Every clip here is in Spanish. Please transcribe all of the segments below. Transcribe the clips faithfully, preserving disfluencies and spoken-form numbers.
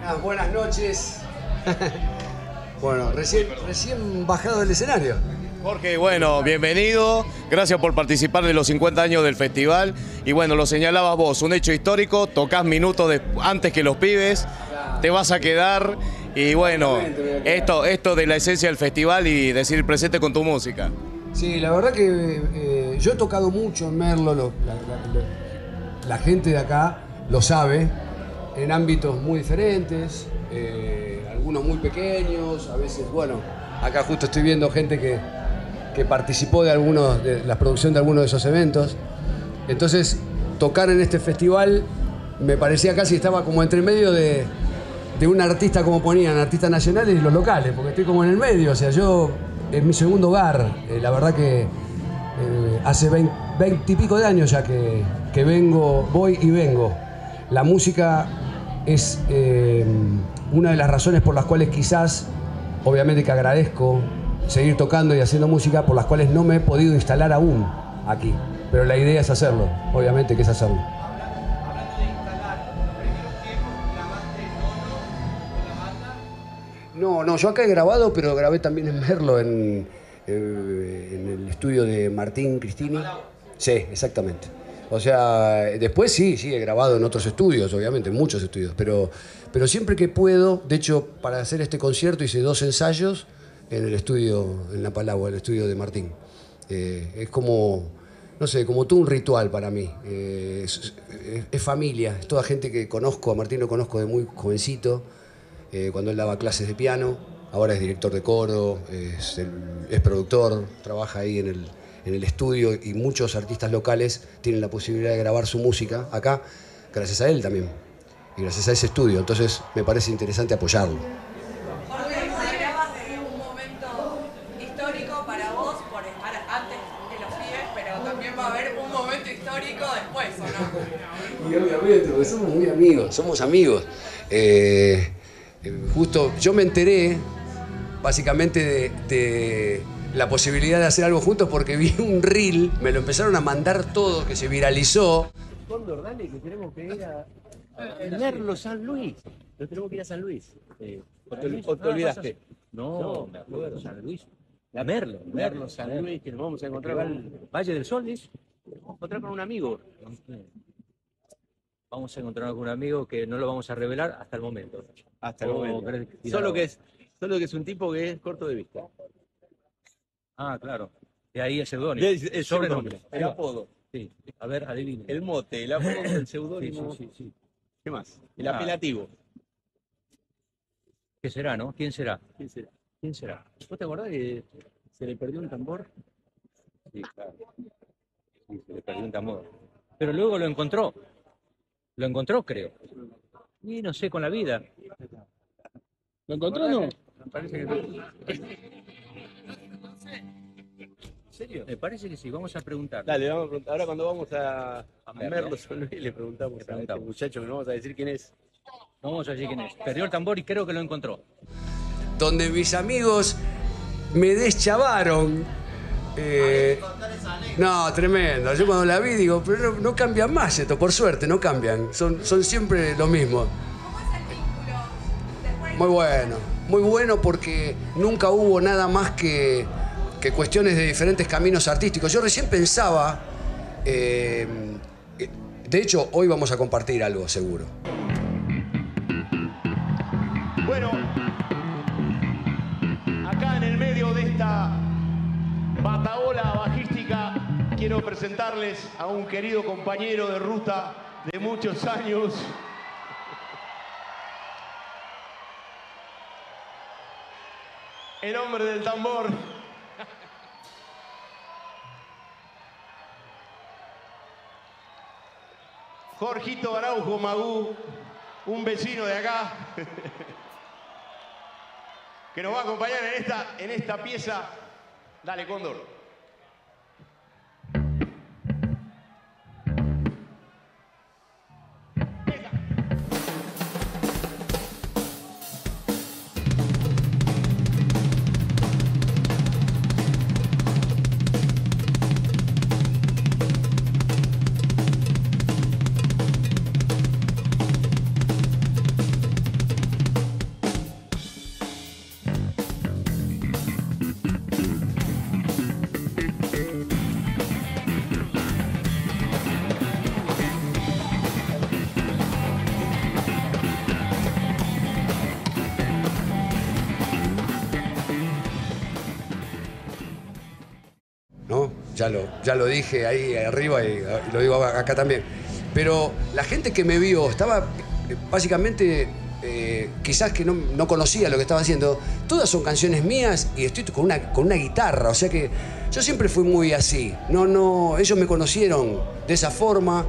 Buenas, buenas noches. Bueno, recién, recién bajado del escenario. Jorge, bueno, bienvenido. Gracias por participar de los cincuenta años del festival. Y bueno, lo señalabas vos, un hecho histórico. Tocás minutos de, antes que los pibes. Te vas a quedar. Y bueno, esto, esto de la esencia del festival y decir presente con tu música. Sí, la verdad que eh, yo he tocado mucho en Merlo. Lo, la, la, la gente de acá lo sabe. En ámbitos muy diferentes. Eh, algunos muy pequeños. A veces, bueno, acá justo estoy viendo gente que... que participó de algunos de la producción de algunos de esos eventos. Entonces, tocar en este festival me parecía casi estaba como entre medio de, de un artista, como ponían, artistas nacionales y los locales, porque estoy como en el medio. O sea, yo es mi segundo hogar. Eh, la verdad que eh, hace veinte y pico de años ya que, que vengo, voy y vengo. La música es eh, una de las razones por las cuales quizás, obviamente que agradezco seguir tocando y haciendo música, por las cuales no me he podido instalar aún aquí. Pero la idea es hacerlo, obviamente que es hacerlo. Hablando de instalar, ¿primeros tiempos grabaste solo con la banda? No, no, yo acá he grabado, pero grabé también en Merlo, en, eh, en el estudio de Martín Cristini. Sí, exactamente. O sea, después sí, sí, he grabado en otros estudios, obviamente, en muchos estudios, pero, pero siempre que puedo, de hecho, para hacer este concierto hice dos ensayos en el estudio, en La Palagua, el estudio de Martín. Eh, es como, no sé, como todo un ritual para mí. Eh, es, es, es familia, es toda gente que conozco. A Martín lo conozco de muy jovencito, eh, cuando él daba clases de piano. Ahora es director de coro, es, el, es productor, trabaja ahí en el, en el estudio, y muchos artistas locales tienen la posibilidad de grabar su música acá, gracias a él también, y gracias a ese estudio. Entonces me parece interesante apoyarlo. Y obviamente, porque somos muy amigos, somos amigos. Eh, justo yo me enteré, básicamente, de, de la posibilidad de hacer algo juntos porque vi un reel, me lo empezaron a mandar todo, que se viralizó. Cóndor, dale, que tenemos que ir a, a Merlo, San Luis. No tenemos que ir a San Luis. Eh, ¿O te, o te olvidaste? No, no, me acuerdo, San Luis. La Merlo, Merlo, San Merlo. Luis, que nos vamos a encontrar al Valle del Sol, ¿es? Vamos a encontrar con un amigo. Vamos a encontrar con un amigo que no lo vamos a revelar hasta el momento. Hasta el momento. Solo que, es, solo que es un tipo que es corto de vista. Ah, claro. De ahí el seudónimo. El sobrenombre. El apodo. Sí. A ver, adivine. El mote, el apodo, el seudónimo. Sí, sí, sí, sí. ¿Qué más? El ah. apelativo. ¿Qué será, no? ¿Quién será? ¿Quién será? ¿Quién será? ¿Vos te acordás que se le perdió un tambor? Sí, claro. Sí, se le perdió un tambor. Pero luego lo encontró. Lo encontró, creo. Y no sé, con la vida. ¿Lo encontró o no? Me parece que no. ¿En serio? Me parece que sí, vamos a preguntar. Dale, vamos a preguntar. Ahora cuando vamos a, a Merlo, le preguntamos, le preguntamos a este muchacho que no vamos a decir quién es. No vamos a decir quién es. Perdió el tambor y creo que lo encontró. Donde mis amigos me deschavaron. Eh, no, tremendo. Yo cuando la vi digo, pero no, no cambian más esto, por suerte, no cambian. Son, son siempre lo mismo. ¿Cómo es el vínculo? Después... Muy bueno, muy bueno porque nunca hubo nada más que, que cuestiones de diferentes caminos artísticos. Yo recién pensaba, eh, de hecho, hoy vamos a compartir algo seguro. Bueno, acá en el medio de esta bataola bajística, quiero presentarles a un querido compañero de ruta de muchos años. El hombre del tambor. Jorgito Araujo Magú, un vecino de acá, que nos va a acompañar en esta, en esta pieza. Dale, Cóndor. ya lo, ya lo dije ahí arriba y, y lo digo acá también. Pero la gente que me vio estaba básicamente, eh, quizás que no, no conocía lo que estaba haciendo. Todas son canciones mías y estoy con una, con una guitarra. O sea que yo siempre fui muy así. No, no, ellos me conocieron de esa forma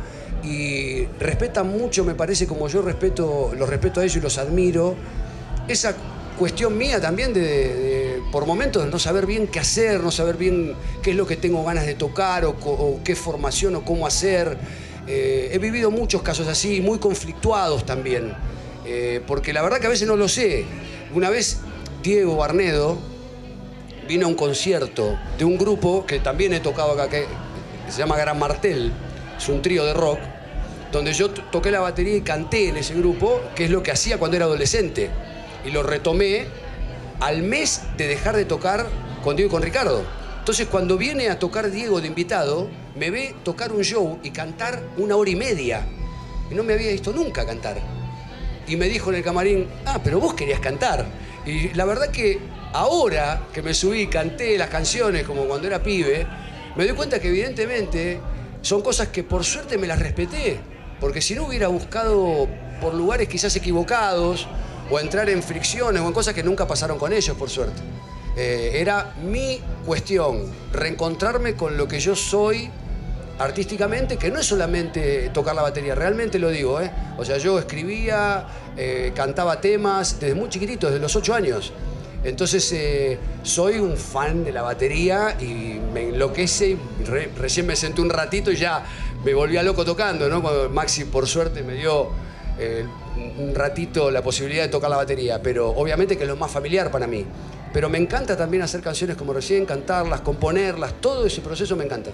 y respetan mucho, me parece, como yo respeto, los respeto a ellos y los admiro. Esa cuestión mía también de, de, por momentos, de no saber bien qué hacer, no saber bien qué es lo que tengo ganas de tocar o, o qué formación o cómo hacer. Eh, he vivido muchos casos así, muy conflictuados también, eh, porque la verdad que a veces no lo sé. Una vez Diego Barnedo vino a un concierto de un grupo que también he tocado acá, que se llama Gran Martel, es un trío de rock, donde yo toqué la batería y canté en ese grupo, que es lo que hacía cuando era adolescente. Y lo retomé al mes de dejar de tocar con Diego y con Ricardo. Entonces, cuando viene a tocar Diego de invitado, me ve tocar un show y cantar una hora y media. Y no me había visto nunca cantar. Y me dijo en el camarín, ah, pero vos querías cantar. Y la verdad que ahora que me subí y canté las canciones como cuando era pibe, me doy cuenta que evidentemente son cosas que por suerte me las respeté. Porque si no hubiera buscado por lugares quizás equivocados, o entrar en fricciones o en cosas que nunca pasaron con ellos, por suerte. Eh, era mi cuestión, reencontrarme con lo que yo soy artísticamente, que no es solamente tocar la batería, realmente lo digo, ¿eh? O sea, yo escribía, eh, cantaba temas desde muy chiquitito, desde los ocho años. Entonces, eh, soy un fan de la batería y me enloquece. Re, recién me senté un ratito y ya me volvía loco tocando, ¿no? Cuando Maxi, por suerte, me dio eh, un ratito la posibilidad de tocar la batería, pero obviamente que es lo más familiar para mí. Pero me encanta también hacer canciones como recién, cantarlas, componerlas, todo ese proceso me encanta.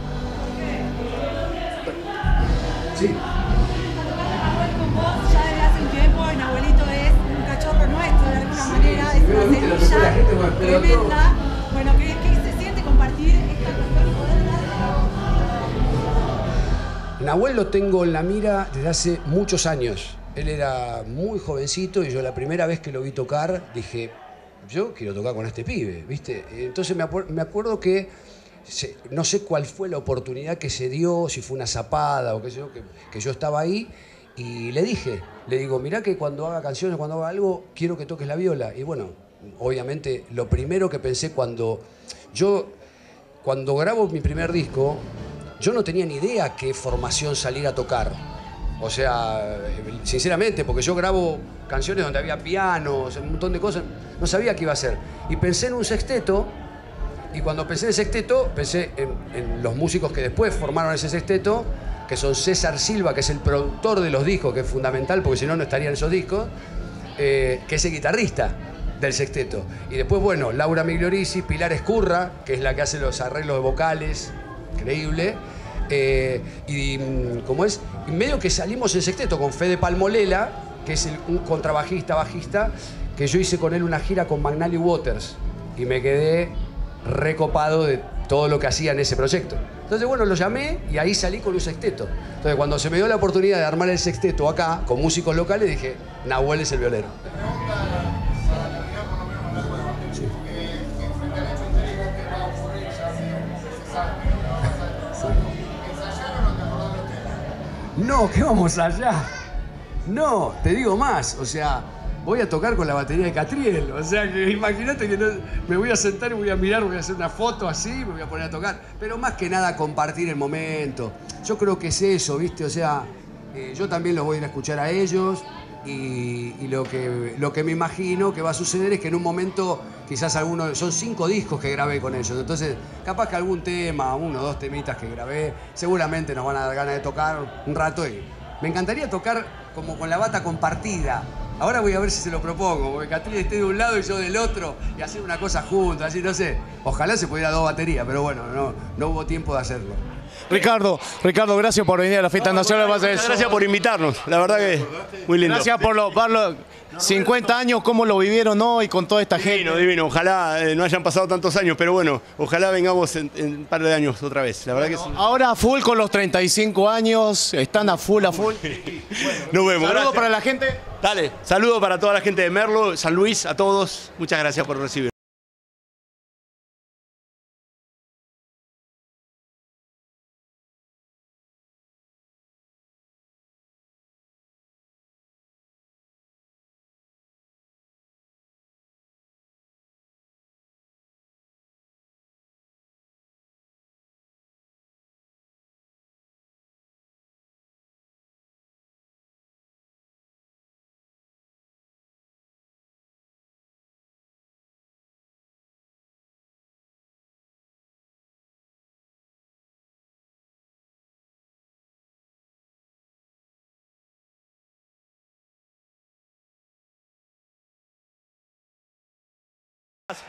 Sí. Con vos ya desde hace un tiempo, el abuelito es un cachorro nuestro de alguna manera, es una semilla tremenda. Bueno, ¿qué, qué se siente compartir esta cuestión y poder darle? Nahuel lo tengo en la mira desde hace muchos años. Él era muy jovencito y yo la primera vez que lo vi tocar dije, yo quiero tocar con este pibe, ¿viste? Entonces me, acuer me acuerdo que se, no sé cuál fue la oportunidad que se dio, si fue una zapada o qué sé yo, que, que yo estaba ahí y le dije, le digo, mirá que cuando haga canciones, cuando haga algo, quiero que toques la viola. Y bueno, obviamente lo primero que pensé cuando yo, cuando grabo mi primer disco, yo no tenía ni idea qué formación salir a tocar. O sea, sinceramente, porque yo grabo canciones donde había pianos, un montón de cosas, no sabía qué iba a hacer. Y pensé en un sexteto, y cuando pensé en el sexteto, pensé en, en los músicos que después formaron ese sexteto, que son César Silva, que es el productor de los discos, que es fundamental, porque si no, no estarían esos discos, eh, que es el guitarrista del sexteto. Y después, bueno, Laura Migliorisi, Pilar Escurra, que es la que hace los arreglos de vocales, increíble. Eh, y como es, y medio que salimos en sexteto con Fede Palmolela, que es el, un contrabajista, bajista, que yo hice con él una gira con Magnali Waters y me quedé recopado de todo lo que hacía en ese proyecto. Entonces, bueno, lo llamé y ahí salí con un sexteto. Entonces, cuando se me dio la oportunidad de armar el sexteto acá, con músicos locales, dije, Nahuel es el violero. No, ¿qué vamos allá? No, te digo más, o sea, voy a tocar con la batería de Catriel, o sea, que imagínate que no, me voy a sentar y voy a mirar, voy a hacer una foto así, me voy a poner a tocar, pero más que nada compartir el momento. Yo creo que es eso, ¿viste? O sea, eh, yo también los voy a ir a escuchar a ellos y, y lo, que, lo que me imagino que va a suceder es que en un momento, quizás algunos, son cinco discos que grabé con ellos, entonces capaz que algún tema, uno o dos temitas que grabé, seguramente nos van a dar ganas de tocar un rato y me encantaría tocar como con la bata compartida. Ahora voy a ver si se lo propongo, porque Catriel esté de un lado y yo del otro y hacer una cosa juntos, así no sé. Ojalá se pudiera dos baterías, pero bueno, no, no hubo tiempo de hacerlo. Ricardo, Ricardo, gracias por venir a la Fiesta no, Nacional. Bueno, muchas gracias por invitarnos, la verdad que muy lindo. Gracias por los cincuenta años, ¿cómo lo vivieron hoy con toda esta gente? Divino, divino. Ojalá eh, no hayan pasado tantos años, pero bueno, ojalá vengamos en, en un par de años otra vez. La verdad bueno, que es... Ahora a full con los treinta y cinco años, están a full, a full. Nos vemos. Saludos para la gente. Dale, saludos para toda la gente de Merlo, San Luis, a todos. Muchas gracias por recibir.